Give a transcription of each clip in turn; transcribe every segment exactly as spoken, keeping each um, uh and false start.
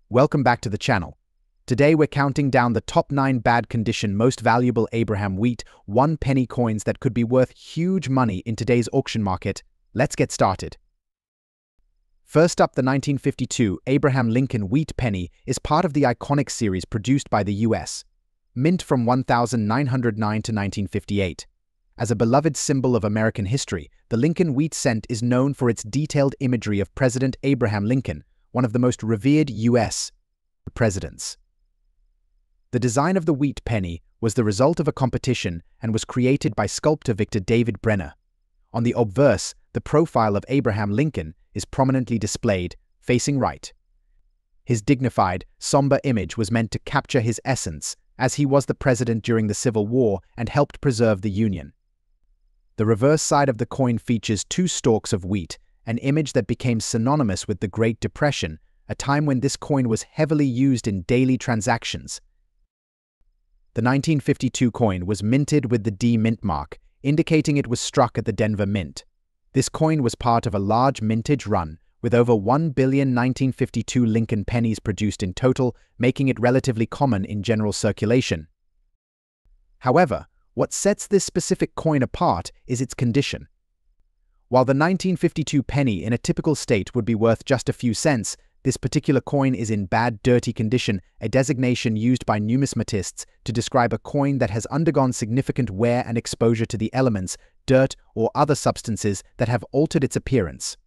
Welcome back to the channel. Today we're counting down the top nine bad condition most valuable Abraham wheat one penny coins that could be worth huge money in today's auction market. Let's get started. First up, the nineteen fifty-two Abraham Lincoln wheat penny is part of the iconic series produced by the U S, mint from one thousand nine hundred nine to nineteen fifty-eight. As a beloved symbol of American history, the Lincoln wheat cent is known for its detailed imagery of President Abraham Lincoln, one of the most revered U S presidents. The design of the wheat penny was the result of a competition and was created by sculptor Victor David Brenner. On the obverse, the profile of Abraham Lincoln is prominently displayed, facing right. His dignified, somber image was meant to capture his essence, as he was the president during the Civil War and helped preserve the Union. The reverse side of the coin features two stalks of wheat, an image that became synonymous with the Great Depression, a time when this coin was heavily used in daily transactions. The nineteen fifty-two coin was minted with the D mint mark, indicating it was struck at the Denver Mint. This coin was part of a large mintage run, with over one billion nineteen fifty-two Lincoln pennies produced in total, making it relatively common in general circulation. However, what sets this specific coin apart is its condition. While the nineteen fifty-two penny in a typical state would be worth just a few cents, this particular coin is in bad, dirty condition, a designation used by numismatists to describe a coin that has undergone significant wear and exposure to the elements, dirt, or other substances that have altered its appearance.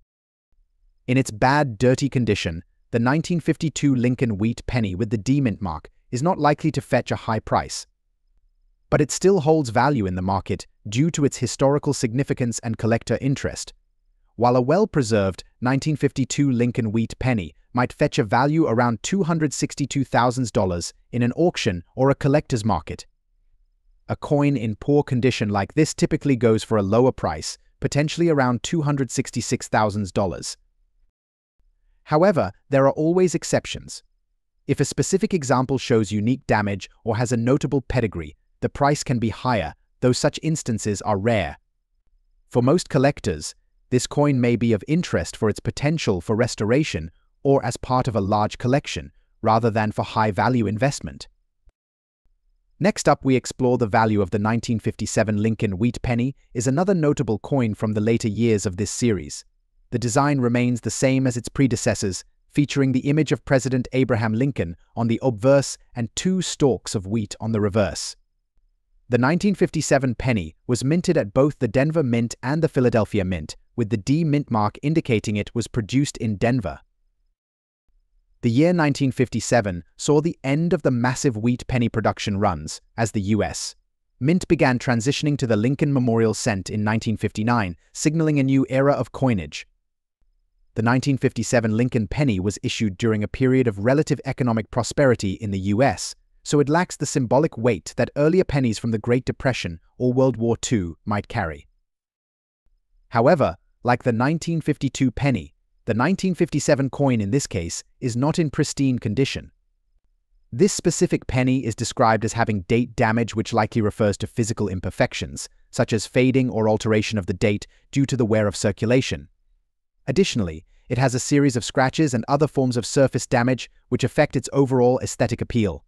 In its bad, dirty condition, the nineteen fifty-two Lincoln wheat penny with the D mint mark is not likely to fetch a high price. But it still holds value in the market due to its historical significance and collector interest. While a well-preserved nineteen fifty-two Lincoln wheat penny might fetch a value around two hundred sixty-two thousand dollars in an auction or a collector's market, a coin in poor condition like this typically goes for a lower price, potentially around two hundred sixty-six thousand dollars. However, there are always exceptions. If a specific example shows unique damage or has a notable pedigree, the price can be higher, though such instances are rare. For most collectors, this coin may be of interest for its potential for restoration or as part of a large collection, rather than for high-value investment. Next up, we explore the value of the nineteen fifty-seven Lincoln wheat penny is another notable coin from the later years of this series. The design remains the same as its predecessors, featuring the image of President Abraham Lincoln on the obverse and two stalks of wheat on the reverse. The nineteen fifty-seven penny was minted at both the Denver Mint and the Philadelphia Mint, with the D mint mark indicating it was produced in Denver. The year nineteen fifty-seven saw the end of the massive wheat penny production runs, as the U S Mint began transitioning to the Lincoln Memorial Cent in nineteen fifty-nine, signaling a new era of coinage. The nineteen fifty-seven Lincoln penny was issued during a period of relative economic prosperity in the U S, so it lacks the symbolic weight that earlier pennies from the Great Depression or World War Two might carry. However, like the nineteen fifty-two penny, the nineteen fifty-seven coin in this case is not in pristine condition. This specific penny is described as having date damage, which likely refers to physical imperfections, such as fading or alteration of the date due to the wear of circulation. Additionally, it has a series of scratches and other forms of surface damage which affect its overall aesthetic appeal.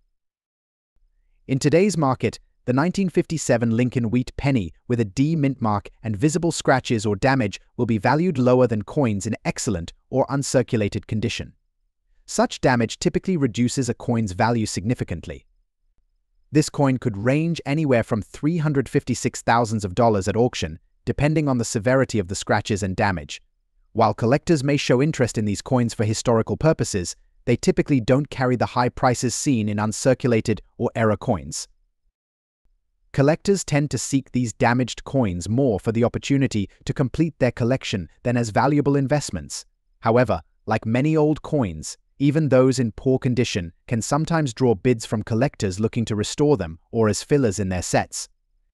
In today's market, the nineteen fifty-seven Lincoln wheat penny with a D mint mark and visible scratches or damage will be valued lower than coins in excellent or uncirculated condition. Such damage typically reduces a coin's value significantly. This coin could range anywhere from three hundred fifty-six thousand dollars at auction, depending on the severity of the scratches and damage. While collectors may show interest in these coins for historical purposes, they typically don't carry the high prices seen in uncirculated or error coins. Collectors tend to seek these damaged coins more for the opportunity to complete their collection than as valuable investments. However, like many old coins, even those in poor condition can sometimes draw bids from collectors looking to restore them or as fillers in their sets.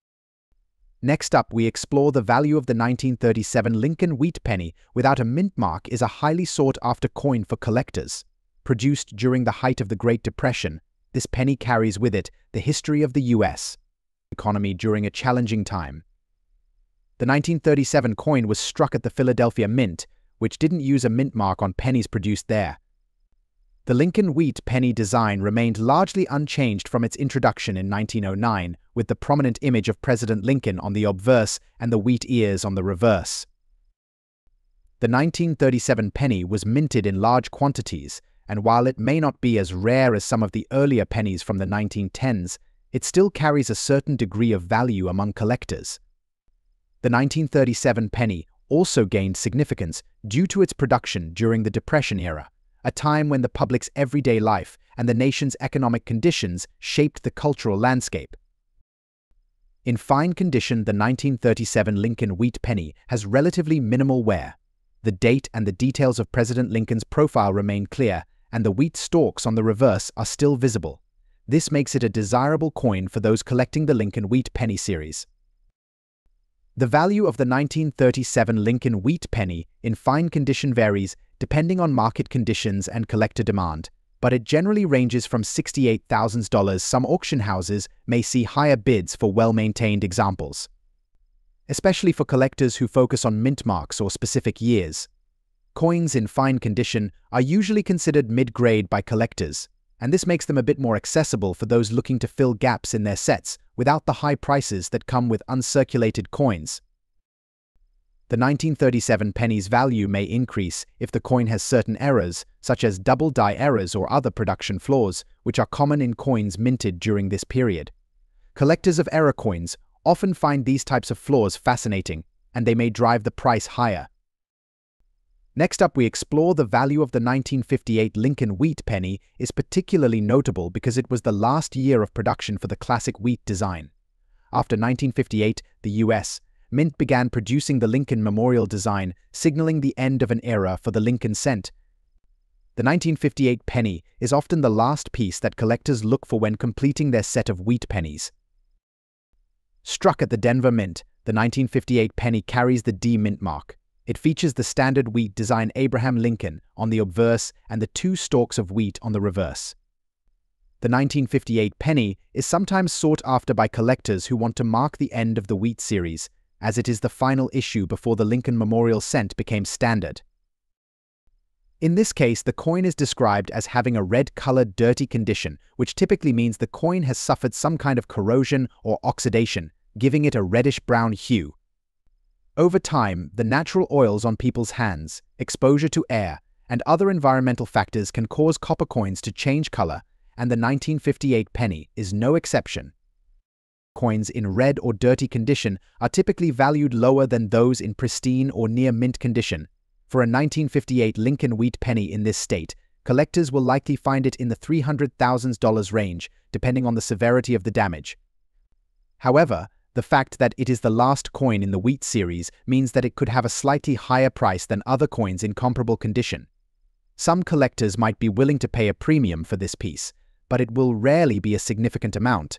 Next up, we explore the value of the nineteen thirty-seven Lincoln wheat penny without a mint mark is a highly sought-after coin for collectors. Produced during the height of the Great Depression, this penny carries with it the history of the U S economy during a challenging time. The nineteen thirty-seven coin was struck at the Philadelphia Mint, which didn't use a mint mark on pennies produced there. The Lincoln wheat penny design remained largely unchanged from its introduction in nineteen oh nine, with the prominent image of President Lincoln on the obverse and the wheat ears on the reverse. The nineteen thirty-seven penny was minted in large quantities, and while it may not be as rare as some of the earlier pennies from the nineteen tens, it still carries a certain degree of value among collectors. The nineteen thirty-seven penny also gained significance due to its production during the Depression era, a time when the public's everyday life and the nation's economic conditions shaped the cultural landscape. In fine condition, the nineteen thirty-seven Lincoln wheat penny has relatively minimal wear. The date and the details of President Lincoln's profile remain clear, and the wheat stalks on the reverse are still visible. This makes it a desirable coin for those collecting the Lincoln wheat penny series. The value of the nineteen thirty-seven Lincoln wheat penny in fine condition varies depending on market conditions and collector demand, but it generally ranges from sixty-eight thousand dollars. Some auction houses may see higher bids for well-maintained examples, especially for collectors who focus on mint marks or specific years. Coins in fine condition are usually considered mid-grade by collectors, and this makes them a bit more accessible for those looking to fill gaps in their sets without the high prices that come with uncirculated coins. The nineteen thirty-seven penny's value may increase if the coin has certain errors, such as double die errors or other production flaws, which are common in coins minted during this period. Collectors of error coins often find these types of flaws fascinating, and they may drive the price higher. Next up, we explore the value of the nineteen fifty-eight Lincoln wheat penny is particularly notable because it was the last year of production for the classic wheat design. After nineteen fifty-eight, the U S Mint began producing the Lincoln Memorial design, signaling the end of an era for the Lincoln cent. The nineteen fifty-eight penny is often the last piece that collectors look for when completing their set of wheat pennies. Struck at the Denver Mint, the nineteen fifty-eight penny carries the D Mint mark. It features the standard wheat design Abraham Lincoln on the obverse and the two stalks of wheat on the reverse. The nineteen fifty-eight penny is sometimes sought after by collectors who want to mark the end of the wheat series, as it is the final issue before the Lincoln Memorial cent became standard. In this case, the coin is described as having a red-colored dirty condition, which typically means the coin has suffered some kind of corrosion or oxidation, giving it a reddish-brown hue. Over time, the natural oils on people's hands, exposure to air, and other environmental factors can cause copper coins to change color, and the nineteen fifty-eight penny is no exception. Coins in red or dirty condition are typically valued lower than those in pristine or near mint condition. For a nineteen fifty-eight Lincoln wheat penny in this state, collectors will likely find it in the three hundred thousand dollars range, depending on the severity of the damage. However, the fact that it is the last coin in the wheat series means that it could have a slightly higher price than other coins in comparable condition. Some collectors might be willing to pay a premium for this piece, but it will rarely be a significant amount.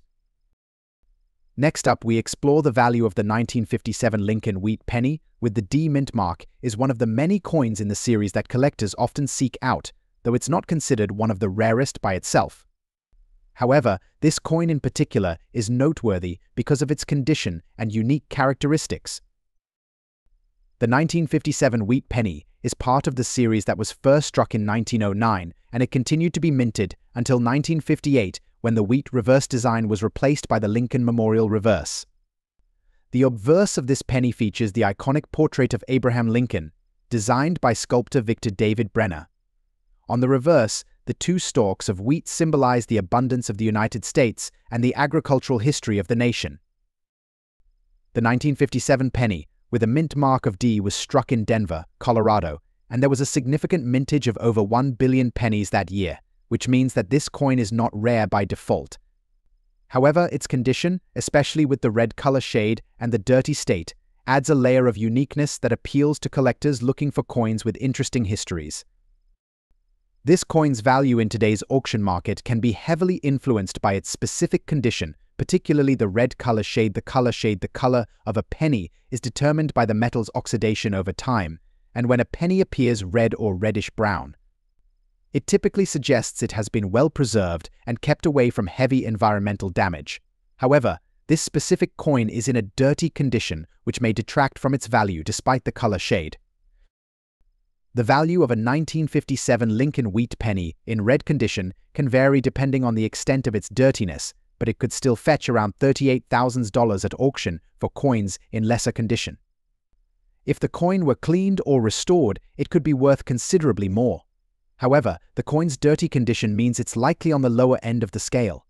Next up, we explore the value of the nineteen fifty-seven Lincoln wheat penny with the D Mint mark is one of the many coins in the series that collectors often seek out, though it's not considered one of the rarest by itself. However, this coin in particular is noteworthy because of its condition and unique characteristics. The nineteen fifty-seven wheat penny is part of the series that was first struck in nineteen oh nine, and it continued to be minted until nineteen fifty-eight, when the wheat reverse design was replaced by the Lincoln Memorial reverse. The obverse of this penny features the iconic portrait of Abraham Lincoln, designed by sculptor Victor David Brenner. On the reverse, the two stalks of wheat symbolize the abundance of the United States and the agricultural history of the nation. The nineteen fifty-seven penny, with a mint mark of D, was struck in Denver, Colorado, and there was a significant mintage of over one billion pennies that year, which means that this coin is not rare by default. However, its condition, especially with the red color shade and the dirty state, adds a layer of uniqueness that appeals to collectors looking for coins with interesting histories. This coin's value in today's auction market can be heavily influenced by its specific condition, particularly the red color shade. The color shade, the color of a penny, is determined by the metal's oxidation over time, and when a penny appears red or reddish-brown, it typically suggests it has been well preserved and kept away from heavy environmental damage. However, this specific coin is in a dirty condition, which may detract from its value despite the color shade. The value of a nineteen fifty-seven Lincoln wheat penny in red condition can vary depending on the extent of its dirtiness, but it could still fetch around thirty-eight thousand dollars at auction for coins in lesser condition. If the coin were cleaned or restored, it could be worth considerably more. However, the coin's dirty condition means it's likely on the lower end of the scale.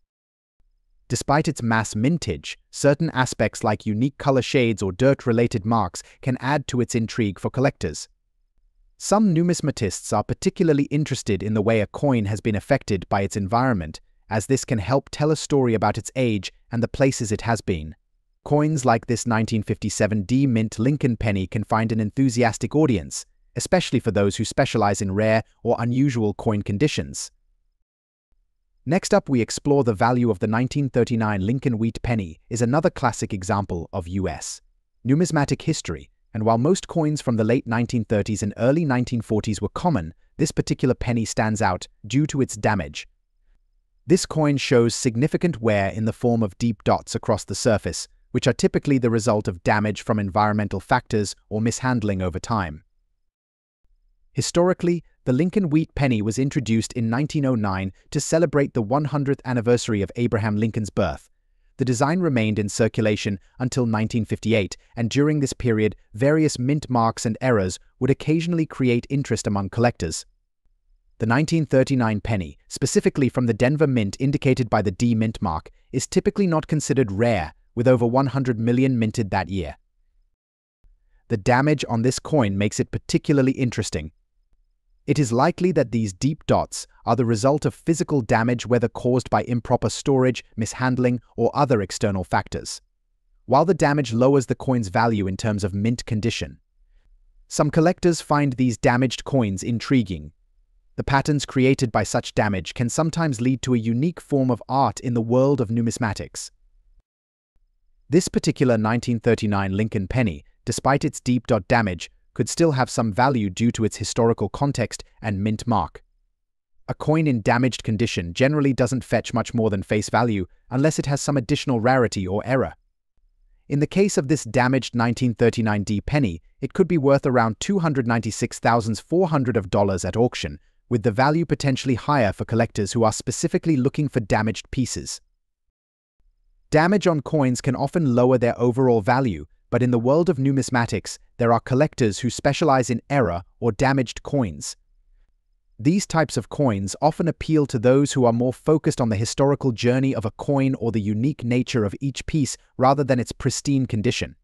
Despite its mass mintage, certain aspects like unique color shades or dirt-related marks can add to its intrigue for collectors. Some numismatists are particularly interested in the way a coin has been affected by its environment, as this can help tell a story about its age and the places it has been. Coins like this nineteen fifty-seven D Mint Lincoln penny can find an enthusiastic audience, especially for those who specialize in rare or unusual coin conditions. Next up, we explore the value of the nineteen thirty-nine Lincoln wheat penny is another classic example of U S numismatic history, and while most coins from the late nineteen thirties and early nineteen forties were common, this particular penny stands out due to its damage. This coin shows significant wear in the form of deep dots across the surface, which are typically the result of damage from environmental factors or mishandling over time. Historically, the Lincoln wheat penny was introduced in nineteen oh nine to celebrate the one hundredth anniversary of Abraham Lincoln's birth. The design remained in circulation until nineteen fifty-eight, and during this period, various mint marks and errors would occasionally create interest among collectors. The nineteen thirty-nine penny, specifically from the Denver Mint indicated by the D mint mark, is typically not considered rare, with over one hundred million minted that year. The damage on this coin makes it particularly interesting. It is likely that these deep dots are the result of physical damage, whether caused by improper storage, mishandling, or other external factors. While the damage lowers the coin's value in terms of mint condition, some collectors find these damaged coins intriguing. The patterns created by such damage can sometimes lead to a unique form of art in the world of numismatics. This particular nineteen thirty-nine Lincoln penny, despite its deep dot damage, could still have some value due to its historical context and mint mark. A coin in damaged condition generally doesn't fetch much more than face value unless it has some additional rarity or error. In the case of this damaged nineteen thirty-nine D penny, it could be worth around two hundred ninety-six thousand four hundred dollars at auction, with the value potentially higher for collectors who are specifically looking for damaged pieces. Damage on coins can often lower their overall value, but in the world of numismatics, there are collectors who specialize in error or damaged coins. These types of coins often appeal to those who are more focused on the historical journey of a coin or the unique nature of each piece rather than its pristine condition.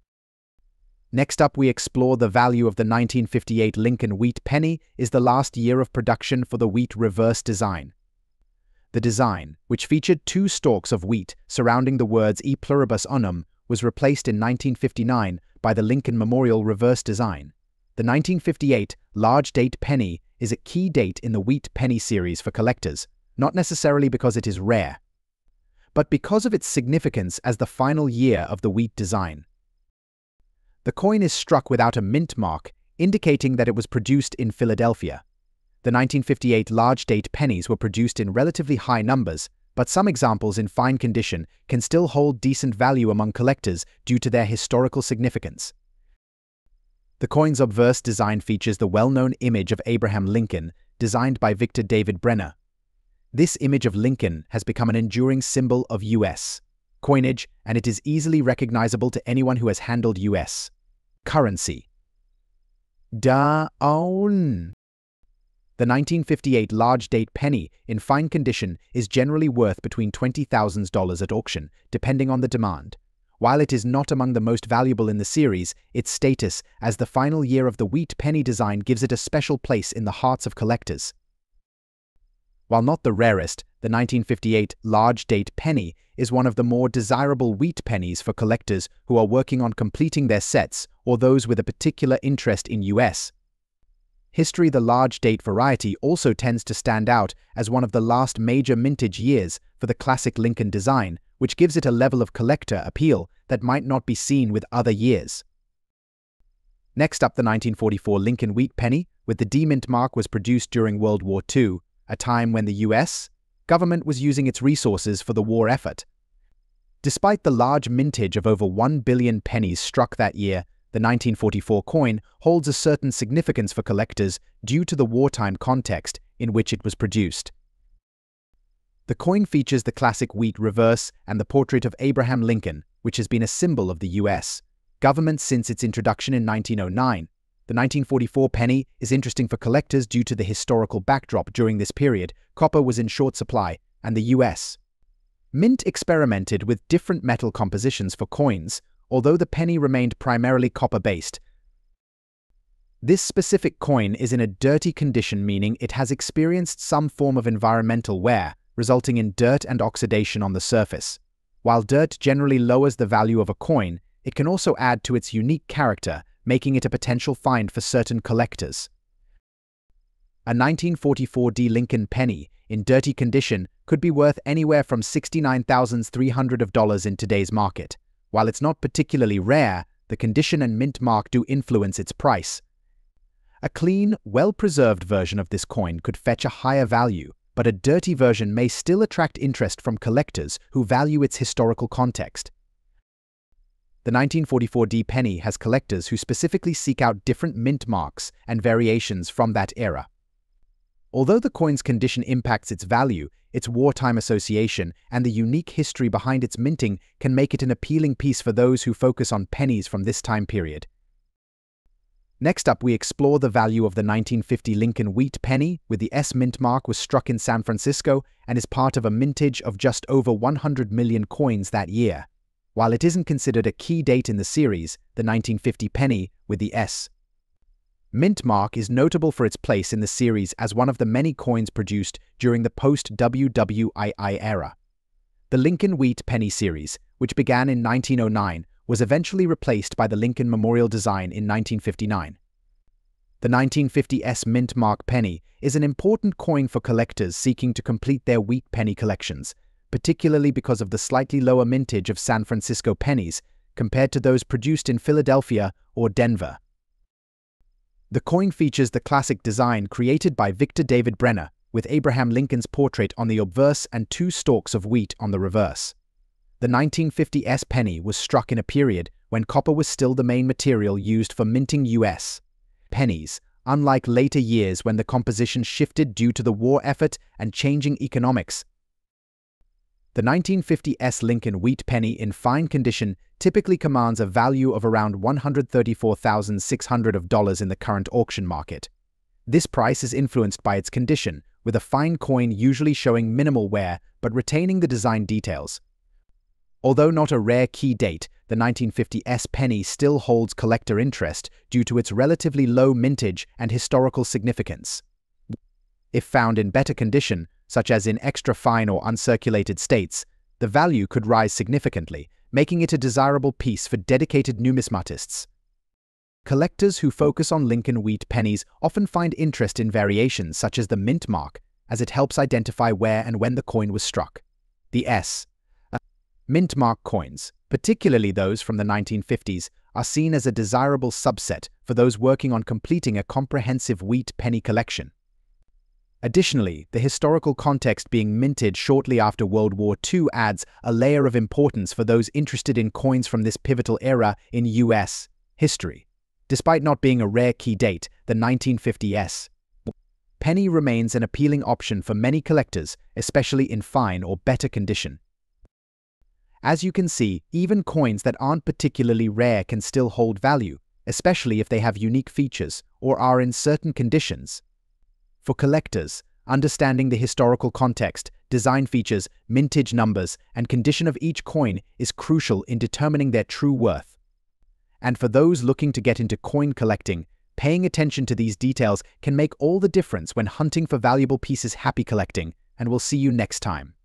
Next up, we explore the value of the nineteen fifty-eight Lincoln wheat penny is the last year of production for the wheat reverse design. The design, which featured two stalks of wheat surrounding the words E pluribus unum, was replaced in nineteen fifty-nine by the Lincoln Memorial reverse design. The nineteen fifty-eight large date penny is a key date in the wheat penny series for collectors, not necessarily because it is rare, but because of its significance as the final year of the wheat design. The coin is struck without a mint mark, indicating that it was produced in Philadelphia. The nineteen fifty-eight large date pennies were produced in relatively high numbers, but some examples in fine condition can still hold decent value among collectors due to their historical significance. The coin's obverse design features the well-known image of Abraham Lincoln, designed by Victor David Brenner. This image of Lincoln has become an enduring symbol of U S coinage, and it is easily recognizable to anyone who has handled U S currency. Down. The nineteen fifty-eight large date penny in fine condition is generally worth between twenty thousand dollars at auction, depending on the demand. While it is not among the most valuable in the series, its status as the final year of the wheat penny design gives it a special place in the hearts of collectors. While not the rarest, the nineteen fifty-eight large date penny is one of the more desirable wheat pennies for collectors who are working on completing their sets or those with a particular interest in U S history. The large date variety also tends to stand out as one of the last major mintage years for the classic Lincoln design, which gives it a level of collector appeal that might not be seen with other years. Next up, the nineteen forty-four Lincoln wheat penny with the D mint mark was produced during World War Two, a time when the U S government was using its resources for the war effort. Despite the large mintage of over one billion pennies struck that year, the nineteen forty-four coin holds a certain significance for collectors due to the wartime context in which it was produced. The coin features the classic wheat reverse and the portrait of Abraham Lincoln, which has been a symbol of the U S government since its introduction in nineteen oh nine. The nineteen forty-four penny is interesting for collectors due to the historical backdrop. During this period, copper was in short supply, and the U S Mint experimented with different metal compositions for coins, although the penny remained primarily copper-based. This specific coin is in a dirty condition, meaning it has experienced some form of environmental wear, resulting in dirt and oxidation on the surface. While dirt generally lowers the value of a coin, it can also add to its unique character, making it a potential find for certain collectors. A nineteen forty-four D Lincoln penny, in dirty condition, could be worth anywhere from sixty-nine thousand three hundred dollars in today's market. While it's not particularly rare, the condition and mint mark do influence its price. A clean, well-preserved version of this coin could fetch a higher value, but a dirty version may still attract interest from collectors who value its historical context. The nineteen forty-four D penny has collectors who specifically seek out different mint marks and variations from that era. Although the coin's condition impacts its value, its wartime association and the unique history behind its minting can make it an appealing piece for those who focus on pennies from this time period. Next up, we explore the value of the nineteen fifty Lincoln wheat penny, with the S mint mark was struck in San Francisco and is part of a mintage of just over one hundred million coins that year. While it isn't considered a key date in the series, the nineteen fifty penny, with the S mint mark is notable for its place in the series as one of the many coins produced during the post-W W two era. The Lincoln Wheat Penny series, which began in nineteen oh nine, was eventually replaced by the Lincoln Memorial design in nineteen fifty-nine. The nineteen fifty S mint mark penny is an important coin for collectors seeking to complete their wheat penny collections, particularly because of the slightly lower mintage of San Francisco pennies compared to those produced in Philadelphia or Denver. The coin features the classic design created by Victor David Brenner, with Abraham Lincoln's portrait on the obverse and two stalks of wheat on the reverse. The nineteen fifty S penny was struck in a period when copper was still the main material used for minting U S pennies, unlike later years when the composition shifted due to the war effort and changing economics. The nineteen fifty S Lincoln wheat penny in fine condition typically commands a value of around one hundred thirty-four thousand six hundred dollars in the current auction market. This price is influenced by its condition, with a fine coin usually showing minimal wear but retaining the design details. Although not a rare key date, the nineteen fifty S penny still holds collector interest due to its relatively low mintage and historical significance. If found in better condition, such as in extra fine or uncirculated states, the value could rise significantly, making it a desirable piece for dedicated numismatists. Collectors who focus on Lincoln wheat pennies often find interest in variations such as the mint mark, as it helps identify where and when the coin was struck. The S mint mark coins, particularly those from the nineteen fifties, are seen as a desirable subset for those working on completing a comprehensive wheat penny collection. Additionally, the historical context being minted shortly after World War Two adds a layer of importance for those interested in coins from this pivotal era in U S history. Despite not being a rare key date, the nineteen fifty S penny remains an appealing option for many collectors, especially in fine or better condition. As you can see, even coins that aren't particularly rare can still hold value, especially if they have unique features or are in certain conditions. For collectors, understanding the historical context, design features, mintage numbers, and condition of each coin is crucial in determining their true worth. And for those looking to get into coin collecting, paying attention to these details can make all the difference when hunting for valuable pieces. Happy collecting, and we'll see you next time.